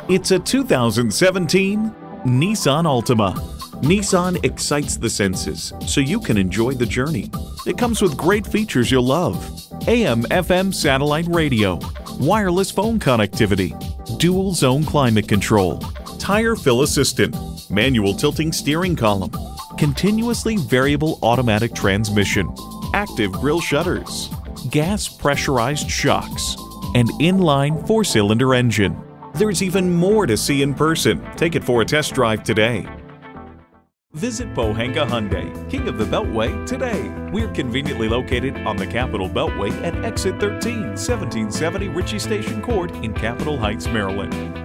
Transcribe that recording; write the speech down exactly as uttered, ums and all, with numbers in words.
It's a two thousand seventeen Nissan Altima. Nissan excites the senses so you can enjoy the journey. It comes with great features you'll love: A M F M satellite radio, wireless phone connectivity, dual zone climate control, tire fill assistant, manual tilting steering column, continuously variable automatic transmission, active grille shutters, gas pressurized shocks, and inline four-cylinder engine. There's even more to see in person. Take it for a test drive today. Visit Pohanka Hyundai, King of the Beltway, today. We're conveniently located on the Capitol Beltway at Exit thirteen, seventeen seventy Ritchie Station Court in Capitol Heights, Maryland.